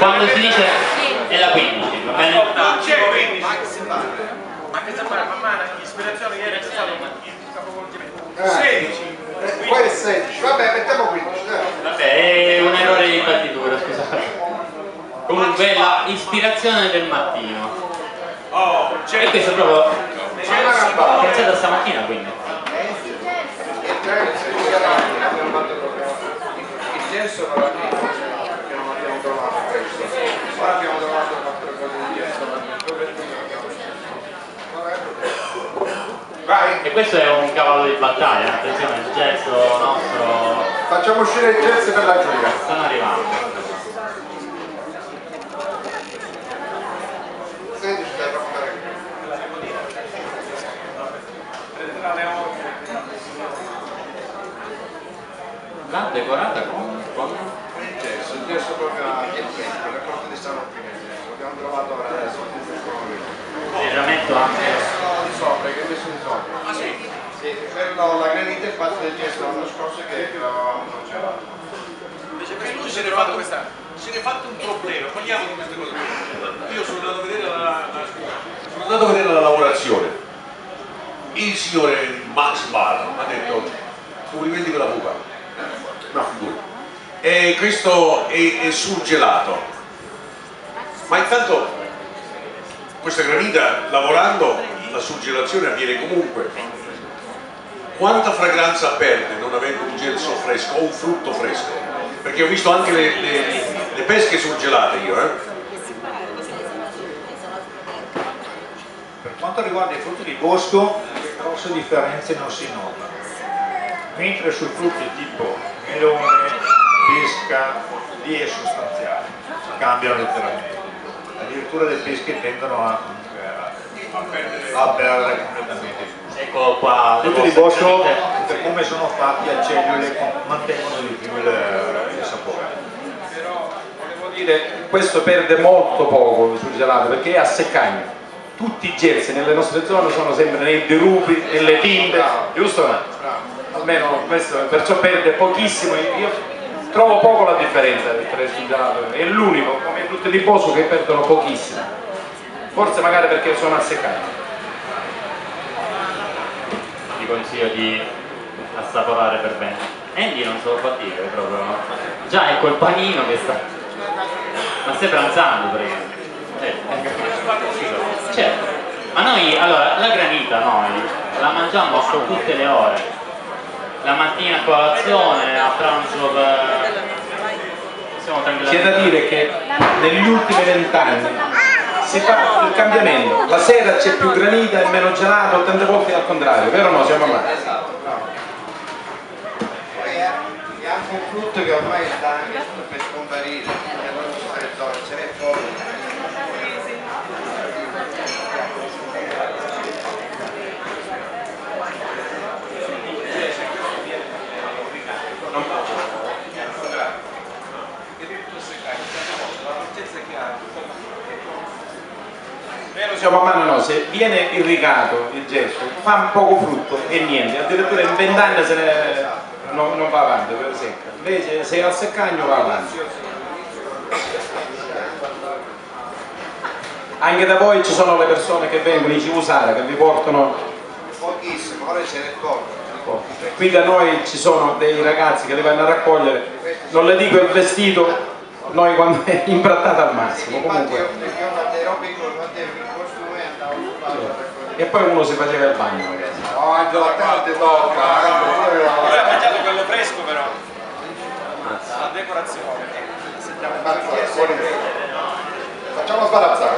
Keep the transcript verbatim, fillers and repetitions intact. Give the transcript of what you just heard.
quando si dice è la quindici, va bene? Non c'è quindici. Ma che sta fare? Mamma, l'ispirazione ieri c'è stato il capovolgimento. sedici. Poi è sedici, vabbè, mettiamo quindici. Vabbè, è un errore di partitura, scusate. Comunque la ispirazione del mattino. Oh, c'è. E questo è proprio pensato stamattina, quindi. Il gesso non l'abbiamo perché non abbiamo trovato questo. Ora abbiamo trovato quattro cose di gesso. Vai! E questo è un cavallo di battaglia, attenzione, il gesso nostro. Facciamo uscire il gesso per la giuria. Stanno arrivando. sedici da rompere. L'ha decorata con? con... Il gesso, il gesso proprio a dietro, le porte di San Martino. L'abbiamo trovato ora adesso. Sì, la metto anche. Di sopra, che ho messo di sopra. Ah sì? Sì, quello, la granita è fatta del gesso l'anno scorso che l'avevamo congelato. Invece questo se ne è fatto questa. Se ne è fatto un problema, parliamo di queste cose. Io sono andato a vedere la, la Sono andato a vedere la lavorazione. Il signore Max Bar ha detto complimenti per la pupa. No, figura. E questo è, è surgelato. Ma intanto questa granita lavorando la surgelazione avviene comunque. Quanta fragranza perde non avendo un gesso fresco o un frutto fresco? Perché ho visto anche le, le, le pesche surgelate io, eh? Per quanto riguarda i frutti di bosco, grosse differenze non si notano, mentre sui frutti tipo melone, pesca, lì è sostanziale, cambiano letteralmente. Addirittura le pesche tendono a, a, a perdere completamente il gusto. Ecco qua. I frutti di bosco, per come sono fatti a cellule, mantengono di più il, il sapore. Però volevo dire, questo perde molto poco sul gelato perché è a seccaglio. Tutti i gelsi nelle nostre zone sono sempre nei dirupi, nelle timbe, giusto? Almeno questo, perciò perde pochissimo. Io trovo poco la differenza tra il sul gelato, è l'unico, come i frutti di bosco, che perdono pochissimo. Forse magari perché sono a seccaglio. Ti consiglio di assaporare per bene. Andy non se lo fa dire proprio. Già è col panino che sta. Ma stai pranzando praticamente. Eh, certo. Ma noi, allora, la granita noi la mangiamo a tutte le ore. La mattina a colazione, a pranzo per... Siamo tranquilli. C'è da dire che negli ultimi vent'anni si fa il cambiamento, la sera c'è più granita e meno gelato, tante volte al contrario, vero o no? Siamo amati. Poi è anche un frutto che ormai sta per scomparire, nelle nostre zone, ce n'è poco. Vero siamo a mano, no, se viene irrigato il gesso fa poco frutto e niente, addirittura in vent'anni se ne non, non va avanti per secca, invece se al seccagno va avanti. Anche da voi ci sono le persone che vengono in Civusara che vi portano Pochissimo, ora ce n'è poco. qui da noi ci sono dei ragazzi che li vanno a raccogliere, non le dico il vestito, noi quando è imbrattata al massimo comunque. Io facevo robe piccole, facevo il costume e andavo a fare. E poi uno si faceva il bagno. No, Angelo, a te ti tocca. Lui ha mangiato quello fresco però. La decorazione. Facciamo sbarazzare.